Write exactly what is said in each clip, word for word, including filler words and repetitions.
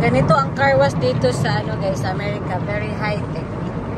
Ganito ang car wash dito sa ano guys, sa America. Very high tech.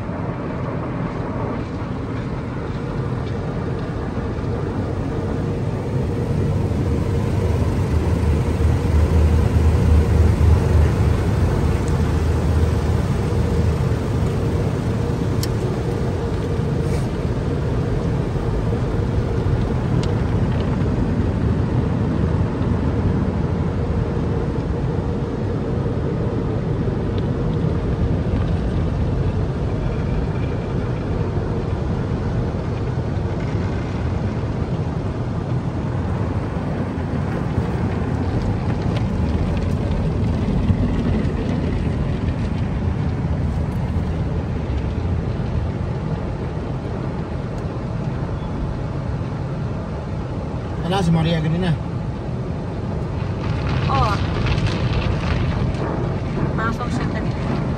Wala si Maria ganina. Oh. Pasok siya kanina.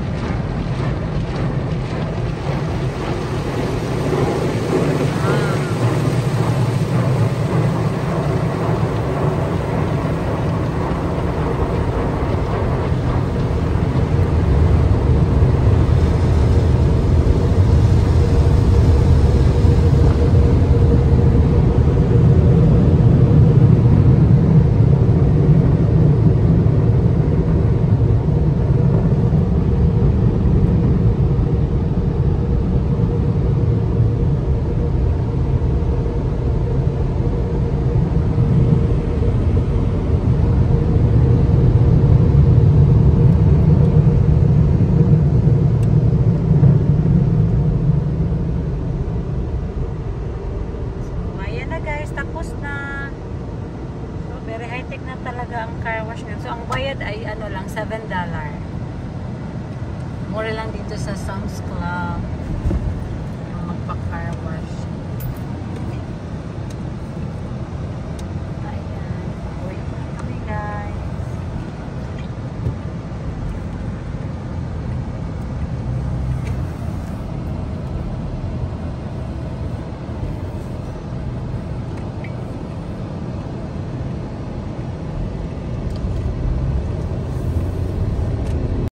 Guys, tapos na. So, very high-tech na talaga ang car wash nito. So, ang bayad ay ano lang, seven dollars. Mura lang dito sa Sam's Club.